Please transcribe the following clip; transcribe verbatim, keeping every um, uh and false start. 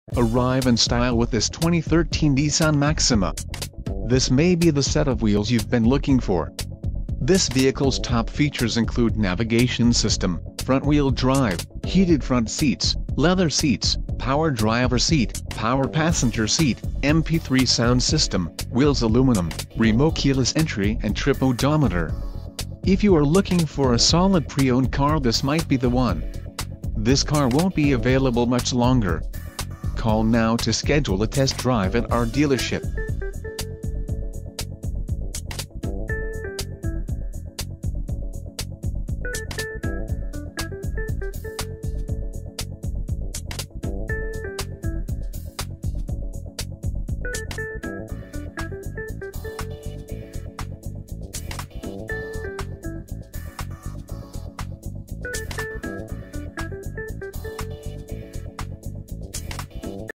Arrive in style with this twenty thirteen Nissan Maxima. This may be the set of wheels you've been looking for. This vehicle's top features include navigation system, front-wheel drive, heated front seats, leather seats, power driver seat, power passenger seat, M P three sound system, wheels aluminum, remote keyless entry and trip odometer. If you are looking for a solid pre-owned car, this might be the one. This car won't be available much longer. Call now to schedule a test drive at our dealership.